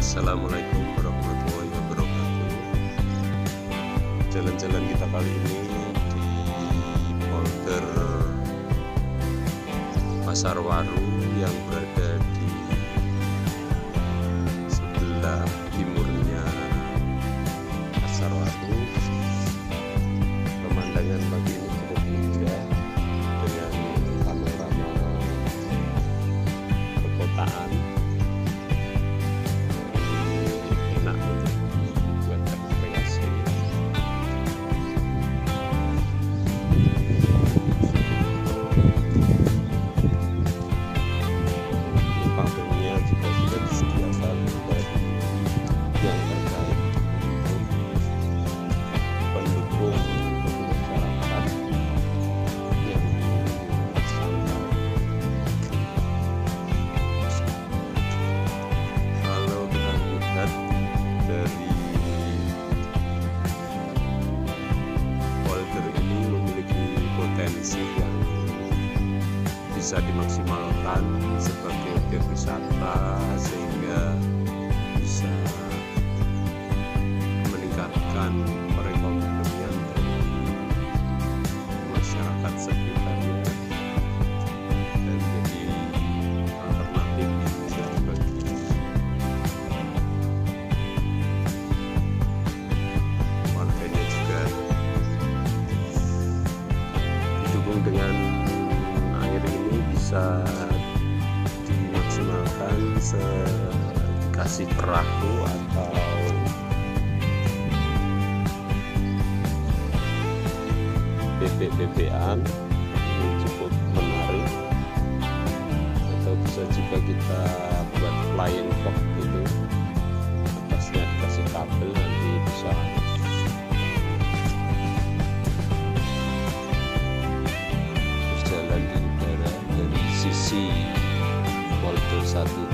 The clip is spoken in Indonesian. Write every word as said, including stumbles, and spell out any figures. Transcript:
Assalamualaikum warahmatullahi wabarakatuh. Jalan-jalan kita kali ini di polder Pasar Waru yang berada di sebelah timurnya Pasar Waru. Pemandangan pagi ini cukup indah dengan panorama perkotaan. Enak untuk buat rekreasi. Panggungnya juga sudah disediakan dari yang terkait untuk pendukung masyarakat yang santai. Kalau kita lihat dari polder ini memiliki potensi yang bisa dimaksimalkan sebagai objek wisata, sehingga bisa meningkatkan perekonomian dari masyarakat sekitarnya dan jadi alternatif yang bagi warganya juga. Didukung dengan air ini bisa dimaksimalkan dikasih perahu atau bebek-bebekan, ini cukup menarik. Atau bisa juga kita buat flying fox gitu, atasnya dikasih kabel, nanti bisa berjalan di udara dari sisi polder satu